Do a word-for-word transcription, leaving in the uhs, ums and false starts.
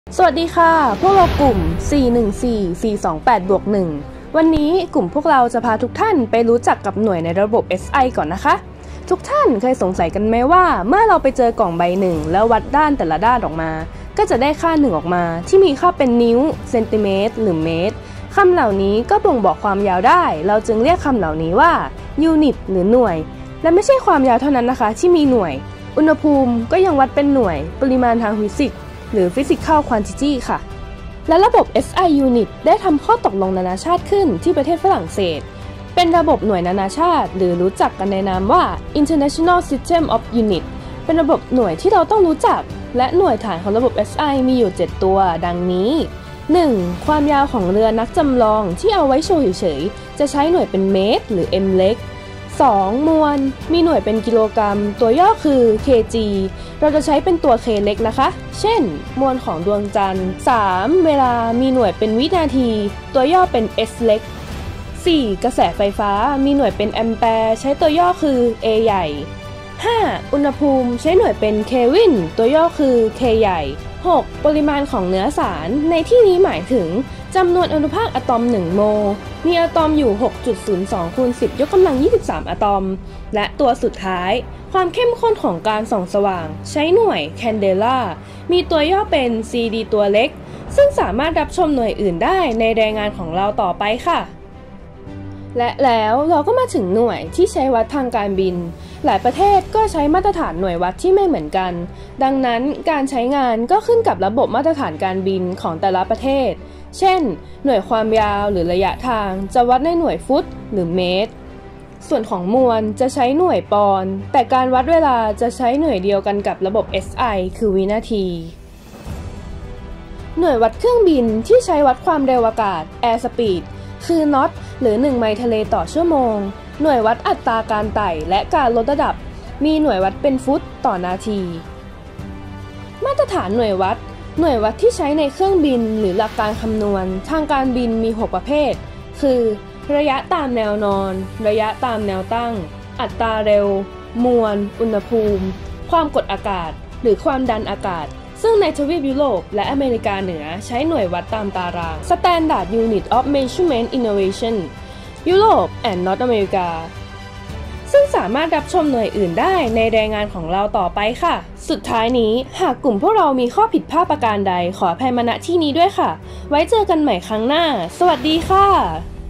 สวัสดีค่ะพวกเรากลุ่ม สี่ หนึ่ง สี่ สี่ สอง แปด บวก หนึ่ง วันนี้กลุ่มพวกเราจะพาทุกท่านไปรู้จักกับหน่วยในระบบ เอส ไอ ก่อนนะคะ ทุกท่านเคยสงสัยกันไหมว่าเมื่อเราไปเจอกล่องใบหนึ่งแล้ววัดด้านแต่ละด้านออกมาก็จะได้ค่าหนึ่งออกมาที่มีค่าเป็นนิ้วเซนติเมตรหรือเมตรคำเหล่านี้ก็บ่งบอกความยาวได้เราจึงเรียกคำเหล่านี้ว่ายูนิตหรือหน่วยและไม่ใช่ความยาวเท่านั้นนะคะที่มีหน่วยอุณหภูมิก็ยังวัดเป็นหน่วยปริมาณทางฟิสิกส์หรือ Physical Quantity ค่ะและระบบ เอส ไอ Unit ได้ทำข้อตกลงนานาชาติขึ้นที่ประเทศฝรั่งเศสเป็นระบบหน่วยนานาชาติหรือรู้จักกันในนามว่า International System of Units เป็นระบบหน่วยที่เราต้องรู้จักและหน่วยฐานของระบบ เอส ไอ มีอยู่เจ็ดตัวดังนี้ หนึ่ง ความยาวของเรือนักจำลองที่เอาไว้โชว์เฉยๆจะใช้หน่วยเป็นเมตรหรือ m เล็กสอง มวลมีหน่วยเป็นกิโลกรัมตัวย่อคือ เค จี เราจะใช้เป็นตัว K เล็กนะคะเช่นมวลของดวงจันทร์สาม เวลามีหน่วยเป็นวินาทีตัวย่อเป็น S เล็กสี่ กระแสไฟฟ้ามีหน่วยเป็นแอมแปร์ใช้ตัวย่อคือ A ใหญ่ห้า อุณหภูมิใช้หน่วยเป็นเคลวินตัวย่อคือ K ใหญ่หก ปริมาณของเนื้อสารในที่นี้หมายถึงจำนวนอนุภาคอะตอมหนึ่งโมลมีอะตอมอยู่ หกจุดศูนย์สอง คูณ สิบ ยกกำลัง ยี่สิบสาม อะตอมและตัวสุดท้ายความเข้มข้นของการส่องสว่างใช้หน่วย Candela มีตัวย่อเป็น ซี ดี ตัวเล็กซึ่งสามารถรับชมหน่วยอื่นได้ในรายงานของเราต่อไปค่ะและแล้วเราก็มาถึงหน่วยที่ใช้วัดทางการบินหลายประเทศก็ใช้มาตรฐานหน่วยวัดที่ไม่เหมือนกันดังนั้นการใช้งานก็ขึ้นกับระบบมาตรฐานการบินของแต่ละประเทศเช่นหน่วยความยาวหรือระยะทางจะวัดในหน่วยฟุตหรือเมตรส่วนของมวลจะใช้หน่วยปอนด์แต่การวัดเวลาจะใช้หน่วยเดียวกันกับระบบ เอส ไอ คือวินาทีหน่วยวัดเครื่องบินที่ใช้วัดความเร็วอากาศ Air Speed คือน็อตหรือหนึ่งไมล์ทะเลต่อชั่วโมงหน่วยวัดอัตราการไต่และการลดระดับมีหน่วยวัดเป็นฟุตต่อนาทีมาตรฐานหน่วยวัดหน่วยวัดที่ใช้ในเครื่องบินหรือหลักการคำนวณทางการบินมีหกประเภทคือระยะตามแนวนอนระยะตามแนวตั้งอัตราเร็วมวลอุณหภูมิความกดอากาศหรือความดันอากาศซึ่งในทวีปยุโรปและอเมริกาเหนือใช้หน่วยวัดตามตาราง Standard Unit of Measurement Innovation ยุโรป and North America ซึ่งสามารถรับชมหน่วยอื่นได้ในรายงานของเราต่อไปค่ะสุดท้ายนี้หากกลุ่มพวกเรามีข้อผิดพลาดประการใดขออภัยมาณที่นี้ด้วยค่ะไว้เจอกันใหม่ครั้งหน้าสวัสดีค่ะ